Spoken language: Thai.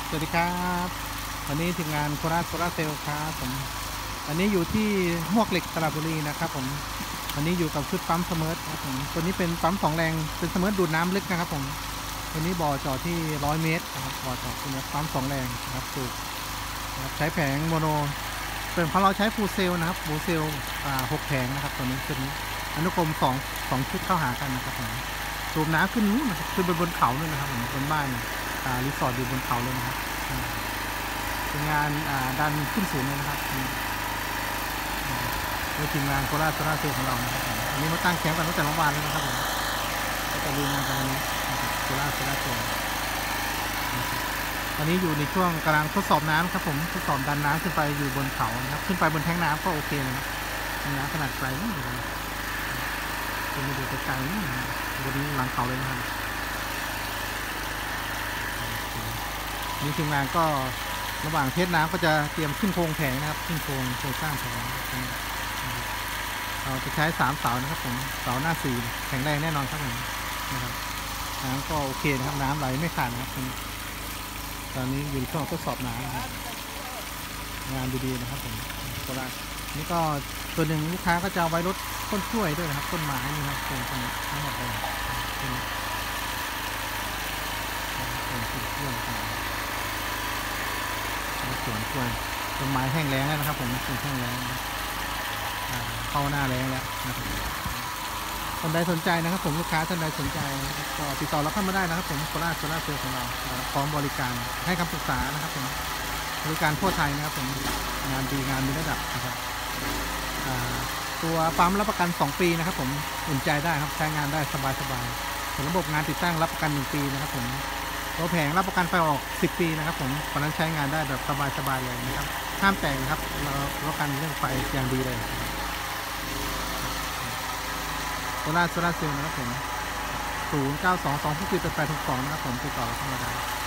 สวัสดีครับวันนี้ทีมงานโคราชโซลาร์เซลล์ครับผมวันนี้อยู่ที่มวกเหล็กสระบุรีนะครับผมวันนี้อยู่กับชุดปั๊มเสมิร์ทครับผมตัวนี้เป็นปั๊ม2 แรงเป็นเสมิร์ทดูดน้ำลึกนะครับผมตัวนี้บ่อเจาะที่100 เมตรนะครับบ่อเจาะเป็นปั๊ม2 แรงนะครับสูบใช้แผงโมโนเป็นของเราใช้ฟูลเซลนะครับฟูลเซล6 แผงนะครับตัวนี้เป็นอนุกรม2ชุดเข้าหากันนะครับผมสูบน้ำขึ้นนู้นนะครับขึ้นบนเขาเลยนะครับผมบนบ้านรีสอร์ทอยู่บนเขาเลยนะครับเป็นงานดันขึ้นสูงเลยนะครับโดยทีมงานโคราชโซลาร์เซลล์ของเรานะครับอันนี้มาตั้งแคมป์กันตั้งแต่เมื่อวานเลยนะครับผมก็จะลุยงานกันวันนี้โคราชโซลาร์เซลล์ตอนนี้อยู่ในช่วงกำลังทดสอบน้ำครับผมทดสอบดันน้ำขึ้นไปอยู่บนเขานะครับขึ้นไปบนแท้งน้ำก็โอเคนะครับแท้งน้ำขนาดไกลนี่เลยจะมาดูไกลๆนี่บนหลังเขาเลยนะครับนี่ทีมงานก็ระหว่างเทสน้ำก็จะเตรียมขึ้นโครงแผงนะครับขึ้นโครงสร้างแผงเราจะใช้3 เสานะครับผมเสาหน้า4แข็งแรงแน่นอนครับผมนะครับน้ำก็โอเคนะครับน้ำไหลไม่ขาดนะครับตอนนี้อยู่ในช่วงทดสอบน้ำนะครับงานดีๆนะครับผมโคราชนี่ก็ตัวหนึ่งลูกค้าก็จะเอาไว้ลดต้นกล้วยด้วยนะครับต้นไม้นี่ครับตรงนี้ทั้งหมดเลยต้นกล้วยสวนกล้วยต้นไม้แห้งแล้งแล้วนะครับผมต้นแห้งแล้งเข้าหน้าแล้งแล้วนะครับท่านใดสนใจนะครับผมลูกค้าท่านใดสนใจก็ติดต่อเราเข้ามาได้นะครับผมโคราชโซลาร์เซลล์ของเราพร้อมบริการให้คำปรึกษานะครับผมบริการทั่วไทยนะครับผมงานดีงานมีระดับนะครับตัวปั๊มรับประกัน2 ปีนะครับผมอุ่นใจได้ครับใช้งานได้สบายส่วนระบบงานติดตั้งรับประกัน1 ปีนะครับผมตัวแผงรับประกันไฟออก10 ปีนะครับผมเพราะนั้นใช้งานได้แบบสบายเลยนะครับห้ามแต่งนะครับเรารับประกันเรื่องไฟอย่างดีเลยโซลาร์เซลล์นะครับผม0922478862นะครับผมติดต่อเราเข้ามาได้